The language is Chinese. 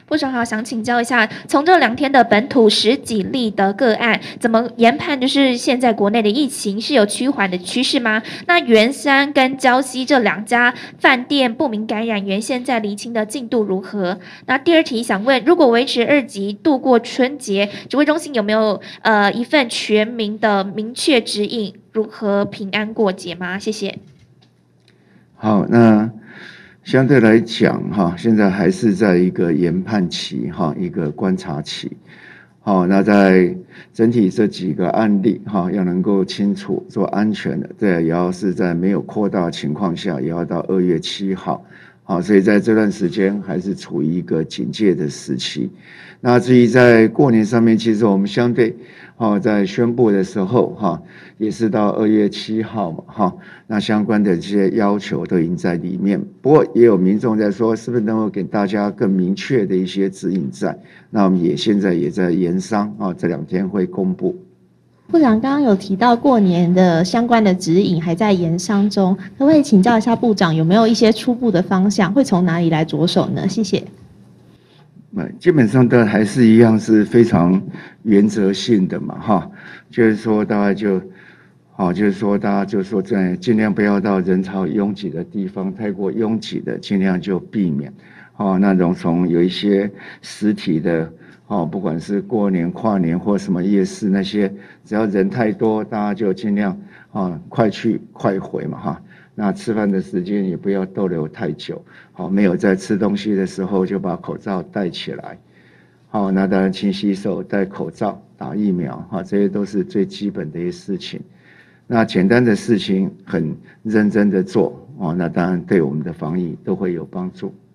部长好，想请教一下，从这2天的本土10几例的个案，怎么研判就是现在国内的疫情是有趋缓的趋势吗？那圆山跟礁溪这2家饭店不明感染源现在厘清的进度如何？那第二题想问，如果维持2级度过春节，指挥中心有没有一份全民的明确指引，如何平安过节吗？谢谢。 好，那相对来讲，现在还是在一个研判期，一个观察期。好，那在整体这几个案例，要能够清楚做安全的，对，也要是在没有扩大的情况下，也要到2月7号。好，所以在这段时间还是处于一个警戒的时期。那至于在过年上面，其实我们相对，在宣布的时候，也是到2月7号嘛，那相关的这些要求都已经在里面。不过也有民众在说，是不是能够给大家更明确的一些指引在？那我们现在也在研商，这2天会公布。 部长刚刚有提到过年的相关的指引还在研商中，可不可以请教一下部长有没有一些初步的方向，会从哪里来着手呢？谢谢。 基本上都还是一样，是非常原则性的嘛，就是说大概就是说大家就说尽量不要到人潮拥挤的地方，太过拥挤的尽量就避免。那种从有一些实体的，不管是过年跨年或什么夜市那些，只要人太多，大家就尽量快去快回嘛，那吃饭的时间也不要逗留太久，没有在吃东西的时候就把口罩戴起来，那当然勤洗手、戴口罩、打疫苗，这些都是最基本的一些事情。那简单的事情很认真的做，那当然对我们的防疫都会有帮助。